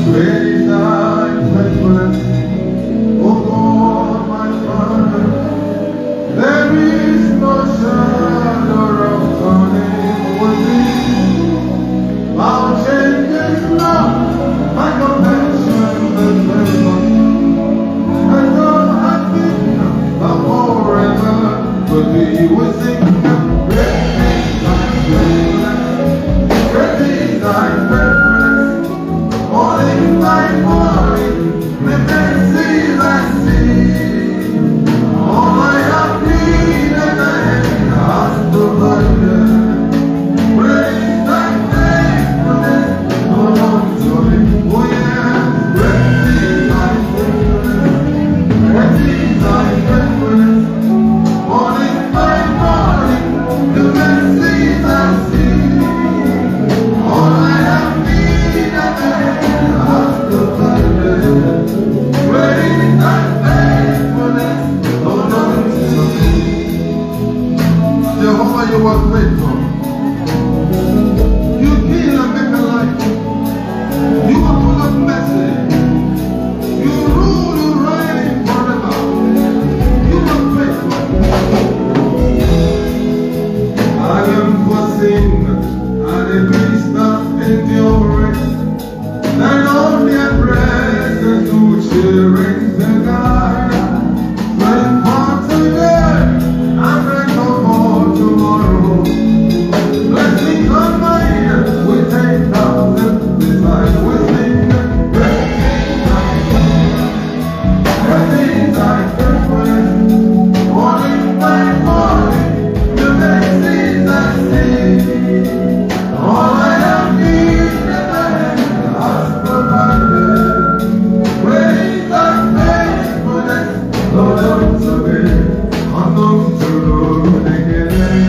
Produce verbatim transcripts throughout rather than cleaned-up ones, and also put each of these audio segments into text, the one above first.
Great is thy faithfulness, O God, my Father. There is no shadow of turning with thee. Thou changest not, my compassion is ever. And thou hast been thou forever. But we will sing, great is thy faithfulness, great is thy faithfulness. Morning by morning, the mercies I see. All I have needed, thy hand has provided. Great is thy faithfulness, O Lord, to me. Oh yes, great is thy faithfulness, great is thy faithfulness. Morning by morning, the mercies I see. All I have needed, thy hand has provided. Great is thy faithfulness, O Lord, to me. Jehovah, you are faithful. You heal and make alive. You are full of mercy. You rule, you reign forever. You are faithful. I am foreseen, and a beast of endurance. And all their presence to cheering the God. Pray for today, and pray for tomorrow. Blessings on mine, we take thousands beside we sing. Great is thy faithfulness, great is thy faithfulness. Morning by morning, the mercies I see. All I have needed, thy hand has provided. Great is thy faithfulness, Lord, unto me, unto the beginning.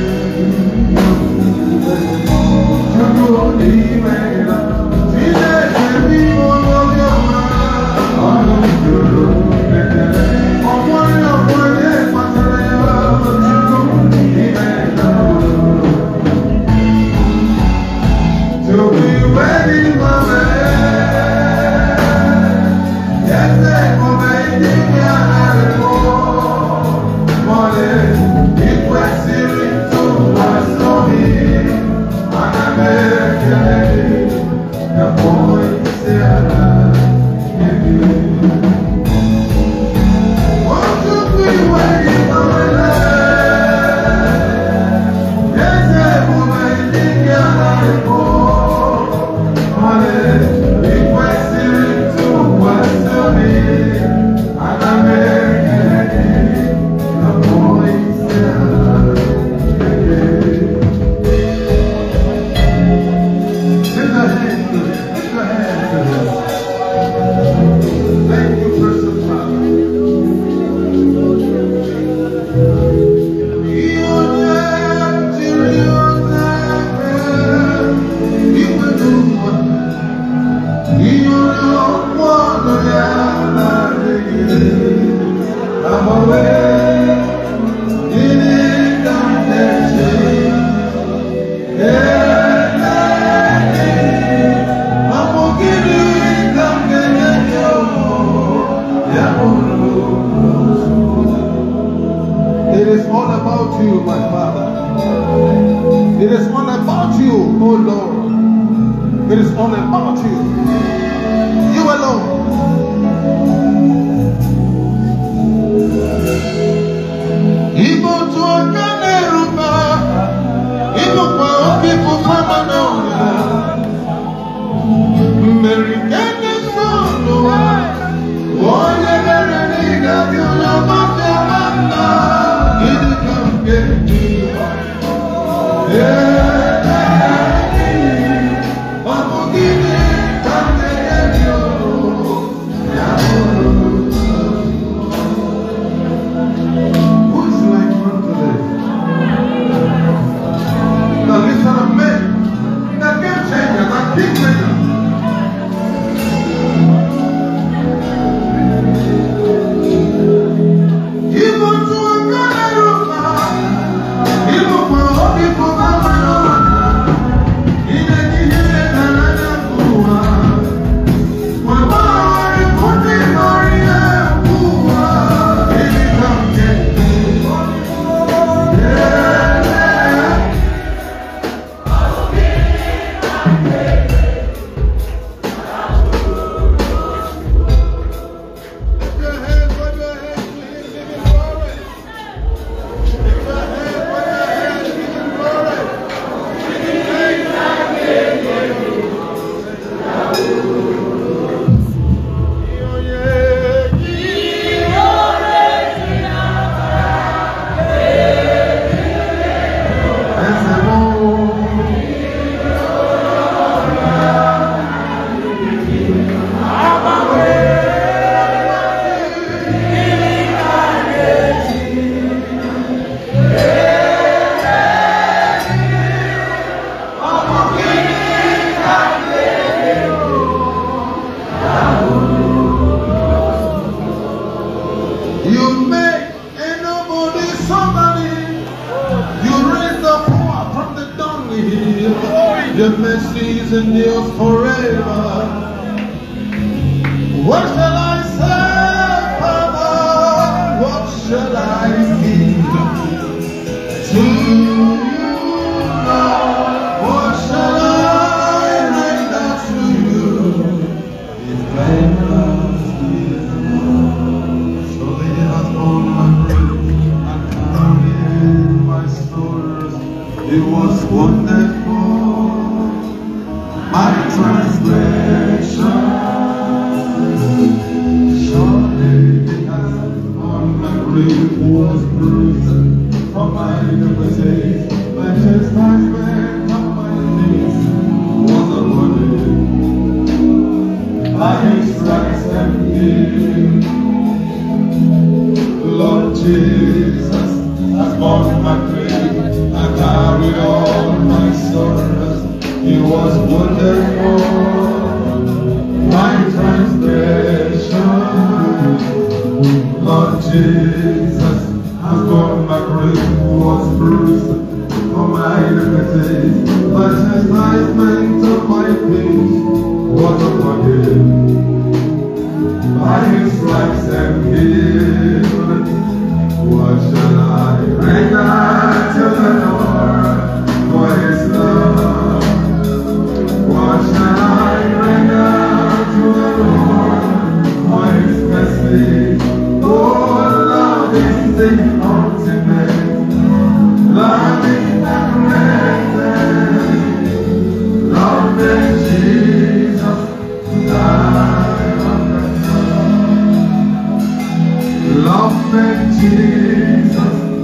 It is all about you, my Father. It is all about you, oh Lord. It is all about you. You alone. Ibo to akaneruba, Ibo kwa okipu famanoya, Amerikane sonoa, Oye bereniga diuna mafemana, Idi kamge diwa, Yeah, Mamugini kamge diyo, Your mercies endures forever. What shall I say, Father? What shall I give to you, Lord? What shall I render to you? If thanks is surely He has borne my grief and carried my sorrows. It was wonderful. My transgression, surely He has borne my grief, was bruised for my iniquities. My chastisement of my peace was upon Him. By His stripes I'm healed. Lord Jesus has borne my grief and carried all my sorrows. He was wonderful, my transgression. Lord Jesus has borne my grief, was bruised for my iniquities. The chastisement of my peace was upon Him. By His stripes I'm healed. What shall I render to the Lord for His love? What shall I render to the Lord for His mercy? Oh, love is the ultimate. Love is the greatest. Love makes Jesus die on the cross. Love makes Jesus